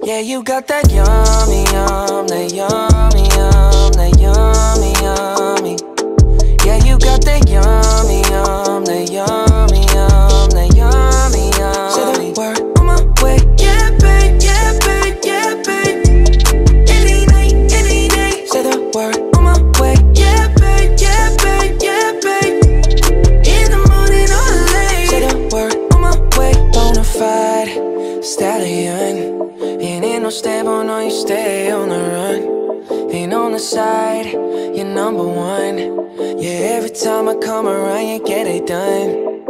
Yeah, you got that yummy, yum, that yummy, yum, that yummy, yummy. Yeah, you got that yummy, yum, that yummy, yum, that yummy, yummy. Say the word on my way. Yeah, babe, yeah, babe, yeah, babe. Any night, any day. Say the word on my way. Yeah, babe, yeah, babe, yeah, babe. In the morning or late. Say the word on my way. Bonafide stallion. Ain't no stable, no, you stay on the run. Ain't on the side, you're number one. Yeah, every time I come around, you get it done.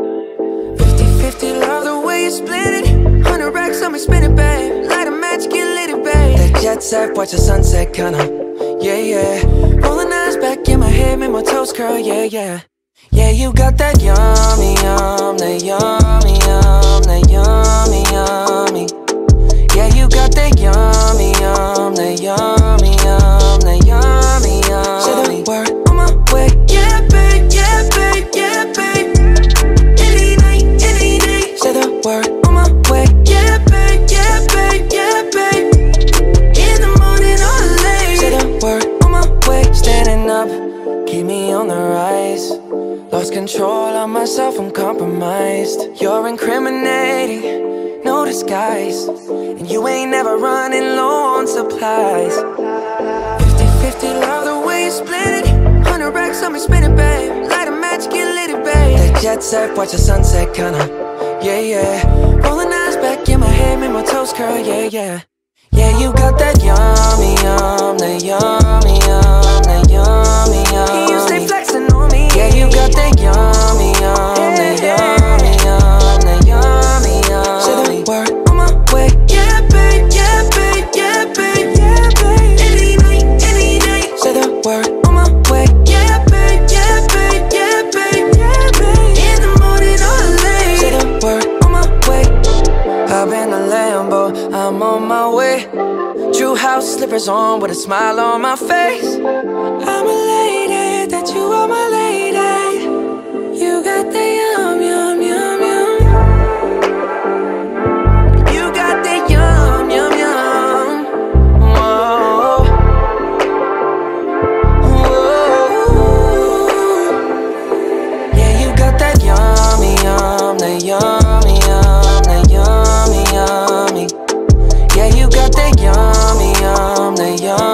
50-50, love the way you split it. 100 racks on me, spin it, babe. Light a match, get lit, babe. That jet set, watch the sunset, kinda. Yeah, yeah. Rolling eyes back in my head, make my toes curl, yeah, yeah. Yeah, you got that yummy, yum, that yummy, yum, that yummy, yummy. Yeah, you got that yummy, yum, that yummy, yum, that yummy, yummy. Say the word on my way. Yeah, babe, yeah, babe, yeah, babe. Any night, any day. Say the word on my way. Yeah, babe, yeah, babe, yeah, babe. In the morning or late. Say the word on my way. Standing up, keep me on the rise. Lost control of myself, I'm compromised. You're incriminating, no disguise. And you ain't never running low on supplies. 50-50, love the way you split it. 100 racks on me, spin it, babe. Light a match, get lit, babe. That jet set, watch the sunset, kinda. Yeah, yeah. Rolling eyes back in my head, make my toes curl, yeah, yeah. Yeah, you got that yummy, yum, that yummy, yum, that yummy, yummy. You stay flexing on me. Yeah, you got that yummy, yum, that yummy, yum, that yummy, yummy. Say the word on my way. Yeah, babe, yeah, babe, yeah, babe, yeah, babe. Any night, any day. Say the word on my way. Yeah, babe, yeah, babe, yeah, babe, yeah, babe. In the morning or late. Say the word on my way. Hop in the Lambo, I'm on my way. True house slippers on with a smile on my face. I'm elated that you are my lady. You got the yum, yum, yum, yum. You got the yum, yum, yum. Whoa. Whoa. Yeah, you got that yummy, yum, that yummy, yum, that yummy, yummy. Yeah, you got that yummy, yum, that yummy.